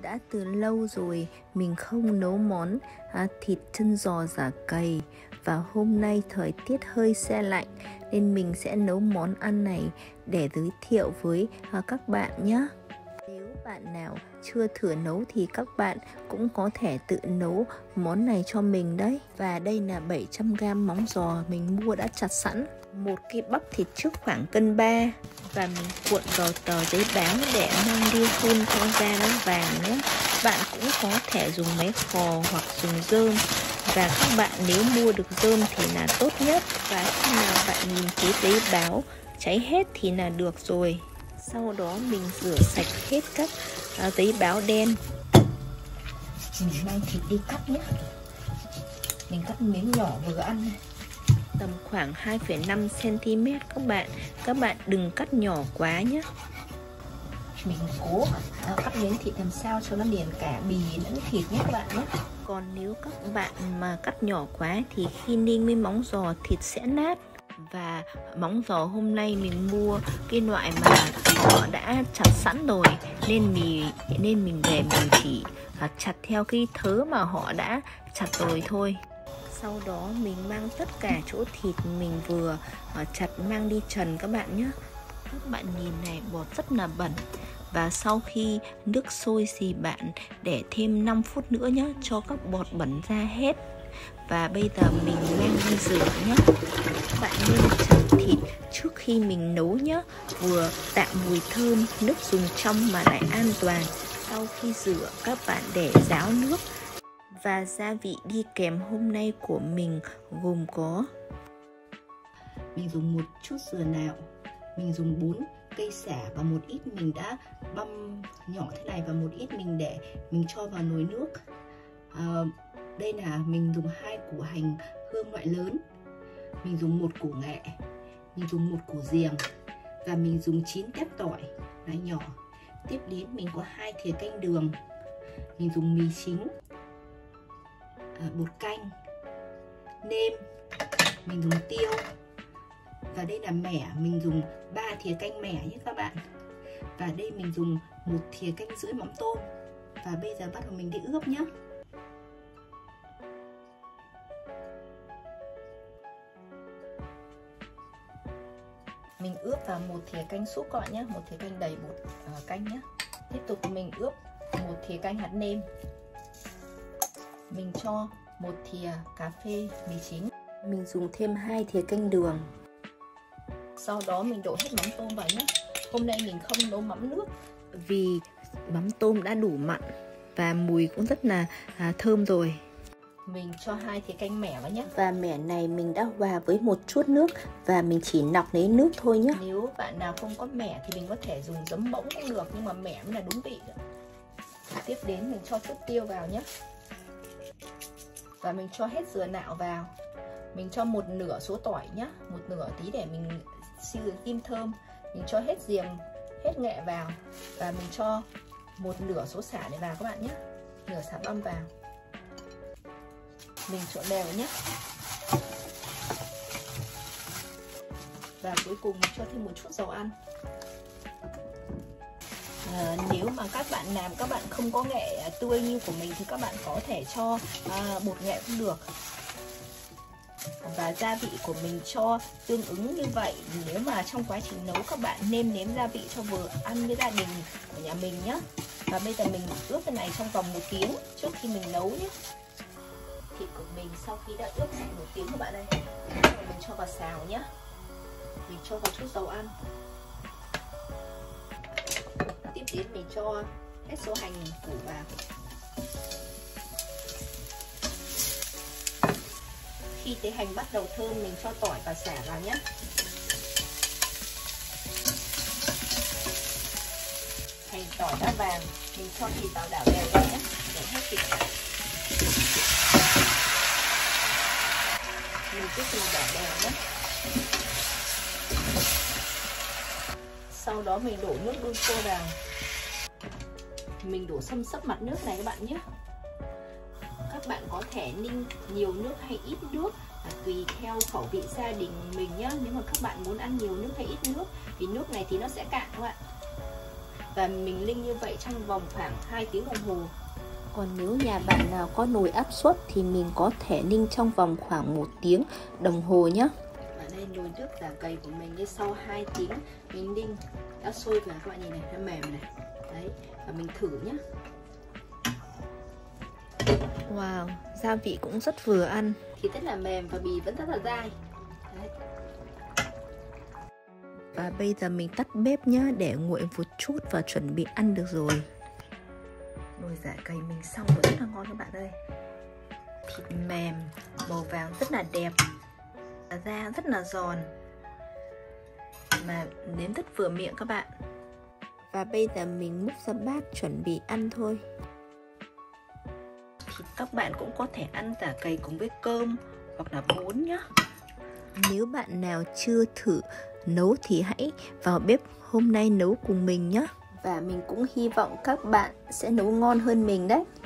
Đã từ lâu rồi mình không nấu món thịt chân giò chả cầy. Và hôm nay thời tiết hơi se lạnh nên mình sẽ nấu món ăn này để giới thiệu với các bạn nhé. Nếu bạn nào chưa thử nấu thì các bạn cũng có thể tự nấu món này cho mình đấy. Và đây là 700g móng giò mình mua đã chặt sẵn. Một cái bắp thịt trước khoảng cân 3. Và mình cuộn vào tờ giấy báo để mang đi hun cho da nó vàng nhé. Bạn cũng có thể dùng máy khò hoặc dùng rơm. Và các bạn nếu mua được rơm thì là tốt nhất. Và khi nào bạn nhìn thấy giấy báo cháy hết thì là được rồi. Sau đó mình rửa sạch hết các giấy báo đen. Mình mang thịt đi cắt nhé. Mình cắt miếng nhỏ vừa ăn này. Tầm khoảng 2,5 cm các bạn đừng cắt nhỏ quá nhé. Mình cố cắt miếng thịt làm sao cho nó liền cả bì lẫn thịt nhé các bạn nhé. Còn nếu các bạn mà cắt nhỏ quá thì khi ninh với móng giò thịt sẽ nát. Và móng giò hôm nay mình mua cái loại mà họ đã chặt sẵn rồi, nên mình về mình chỉ chặt theo cái thớ mà họ đã chặt rồi thôi. Sau đó mình mang tất cả chỗ thịt mình vừa chặt mang đi trần các bạn nhé. Các bạn nhìn này, bọt rất là bẩn. Và sau khi nước sôi thì bạn để thêm 5 phút nữa nhé, cho các bọt bẩn ra hết. Và bây giờ mình mang đi rửa nhé. Các bạn nên chặt thịt trước khi mình nấu nhé, vừa tạo mùi thơm, nước dùng trong mà lại an toàn. Sau khi rửa các bạn để ráo nước. Và gia vị đi kèm hôm nay của mình gồm có: mình dùng một chút dừa nạo, mình dùng 4 cây sả và một ít mình đã băm nhỏ thế này, và một ít mình để mình cho vào nồi nước. Đây là mình dùng 2 củ hành hương loại lớn, mình dùng 1 củ nghệ, mình dùng 1 củ giềng và mình dùng 9 tép tỏi loại nhỏ. Tiếp đến mình có 2 thìa canh đường, mình dùng mì chính, bột canh, nêm, mình dùng tiêu. Và đây là mẻ, mình dùng 3 thìa canh mẻ nhé các bạn. Và đây mình dùng 1 thìa canh rưỡi mắm tôm. Và bây giờ bắt đầu mình đi ướp nhé. Mình ướp vào 1 thìa canh súp các bạn nhé, 1 thìa canh đầy bột canh nhé. Tiếp tục mình ướp 1 thìa canh hạt nêm. Mình cho 1 thìa cà phê mì chính. Mình dùng thêm 2 thìa canh đường. Sau đó mình đổ hết mắm tôm vào nhé. Hôm nay mình không nấu mắm nước vì mắm tôm đã đủ mặn và mùi cũng rất là thơm rồi. Mình cho 2 thìa canh mẻ vào nhé. Và mẻ này mình đã hòa với một chút nước và mình chỉ nọc lấy nước thôi nhé. Nếu bạn nào không có mẻ thì mình có thể dùng giấm bỗng cũng được, nhưng mà mẻ mới là đúng vị. Tiếp đến mình cho chút tiêu vào nhé. Và mình cho hết dừa nạo vào. Mình cho 1/2 số tỏi nhé, 1/2 tí để mình kim thơm. Mình cho hết giềng, hết nghệ vào. Và mình cho 1/2 số sả này vào các bạn nhé. Nửa sả băm vào. Mình trộn đều nhé. Và cuối cùng mình cho thêm một chút dầu ăn. Nếu mà các bạn làm các bạn không có nghệ tươi như của mình thì các bạn có thể cho bột nghệ cũng được. Và gia vị của mình cho tương ứng như vậy. Nếu mà trong quá trình nấu các bạn nêm nếm gia vị cho vừa ăn với gia đình của nhà mình nhé. Và bây giờ mình ướp cái này trong vòng 1 tiếng trước khi mình nấu nhé. Thịt của mình sau khi đã ướp sạch 1 tiếng các bạn đây, mình cho vào xào nhé. Mình cho vào chút dầu ăn. Tiếp đến mình cho hết số hành củ vào. Khi thấy hành bắt đầu thơm mình cho tỏi và sả vào nhé. Hành tỏi đã vàng, mình cho thịt vào đảo đều ra nhé, để hết thịt. Mình tiếp tục đảo đều nhé. Sau đó mình đổ nước đun sôi vào. Mình đổ xâm xấp mặt nước này các bạn nhé. Các bạn có thể ninh nhiều nước hay ít nước tùy theo khẩu vị gia đình mình nhé. Nếu mà các bạn muốn ăn nhiều nước hay ít nước, vì nước này thì nó sẽ cạn các bạn. và mình ninh như vậy trong vòng khoảng 2 tiếng đồng hồ. Còn nếu nhà bạn nào có nồi áp suất thì mình có thể ninh trong vòng khoảng 1 tiếng đồng hồ nhé. Và đây nồi nước giả cầy của mình, đến sau 2 tiếng mình ninh đã sôi và các bạn nhìn này, nó mềm này. Đấy, và mình thử nhé. Wow, gia vị cũng rất vừa ăn. Thì rất là mềm và bì vẫn rất là dai. Đấy. Và bây giờ mình tắt bếp nhá, để nguội một chút và chuẩn bị ăn được rồi. Nồi giả cầy mình xong rồi, rất là ngon các bạn ơi. Thịt mềm, màu vàng rất là đẹp, da rất là giòn, mà nếm rất vừa miệng các bạn. Và bây giờ mình múc ra bát chuẩn bị ăn thôi. Thì các bạn cũng có thể ăn giả cầy cùng với cơm hoặc là bún nhá. Nếu bạn nào chưa thử nấu thì hãy vào bếp hôm nay nấu cùng mình nhé. Và mình cũng hy vọng các bạn sẽ nấu ngon hơn mình đấy.